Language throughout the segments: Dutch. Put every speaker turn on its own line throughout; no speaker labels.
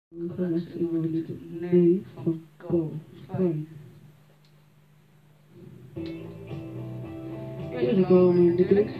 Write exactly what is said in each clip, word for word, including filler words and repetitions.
Nee van Calvin. Ja, dan komen we natuurlijk.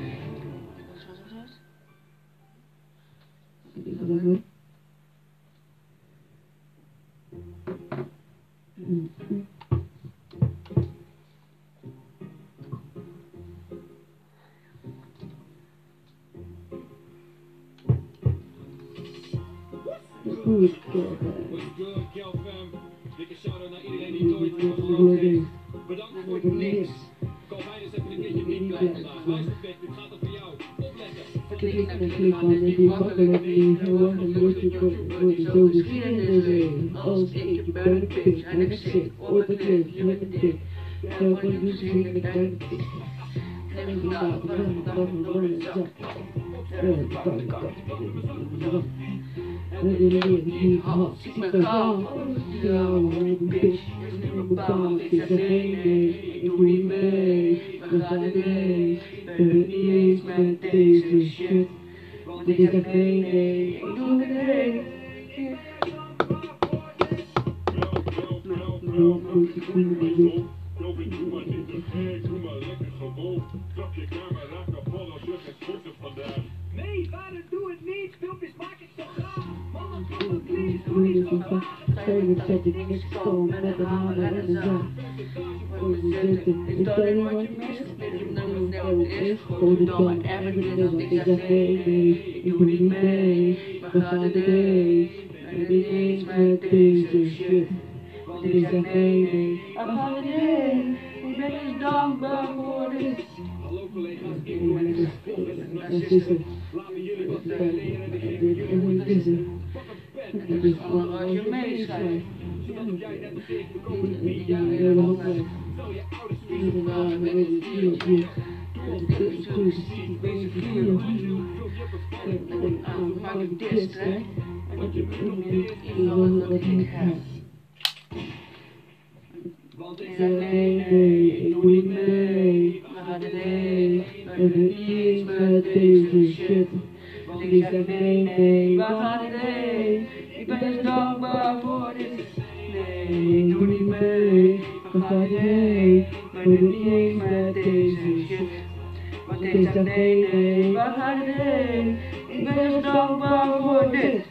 Goed,
What's good, Calvin? Dikke shout-out naar iedereen die nooit geloofd heeft. Bedankt voor het niks. Calvin is even een keertje niet blij vandaag. Luister, Pik, dit gaat er voor jou. Opletten.
Klik naar klikmannen die makkelijk niet gewoon moet je worden zo geschiedenis. Als ik je buik pik en ik zit op het kleedje met een tik. Ja, voor de muziek in de kleine tik. En vandaag, vandaag, vandaag, vandaag, vandaag. En in de wereld die had, ik ben gaaf, ja, maar ik bitch, is nu bepaald, ik zeg nee, nee, ik doe niet mee, we gaan niet mee, ben het niet eens met deze shit, want ik zeg nee, nee, ik doe niet mee. Bro, moet je goede doen.
Doe maar niet te gek, doe maar lekker gewoon. Trap je camera kapot als je geen sporten vandaag.
Nee, vader, doe het niet, filmpjes maak ik zo graag. Mama,
Doe je zo vaak, zei dat zet ik niks komen met een hamer en een zaag. Voor je zitten, is dat niet wat je mist? Weet je nou wat nou is? Gooi de dom ergernis, want ik zeg nee, nee, ik doe niet mee. We gaan het mee, ben het niet eens met deze shit. Want ik zeg nee, nee, we gaan het mee. Ik ben dus dankbaar voor dit.
Hallo collega's, ik ben een narcisten. Laten jullie wat leren, ik geef jullie wat lessen. Pak een pen en
Dus als je meeschrijft,
zodat jij net als ik de komende drie
ja,
jaar
ja,
helemaal
ja.
blijft. Stel je ouders
iedere
vrienden
dag
aan
met
met
het
het
dier,
dier.
dier. De toes ziet deze vier. En aan maak ik dit, hè.
Want je moet nog niet
Ik wil wat ik heb.
Want ik
Ik
zeg
zeg
nee,
nee, nee, ik doe niet mee. We gaan het mee. Ben het niet eens met deze shit. Want ik zeg nee, nee, we gaan het mee. Ik ben dus dankbaar voor dit. Nee, ik doe niet mee. We gaan het mee. Ben het niet eens met deze shit. Want ik zeg nee, nee, we gaan het mee. Ik ben dus dankbaar voor dit.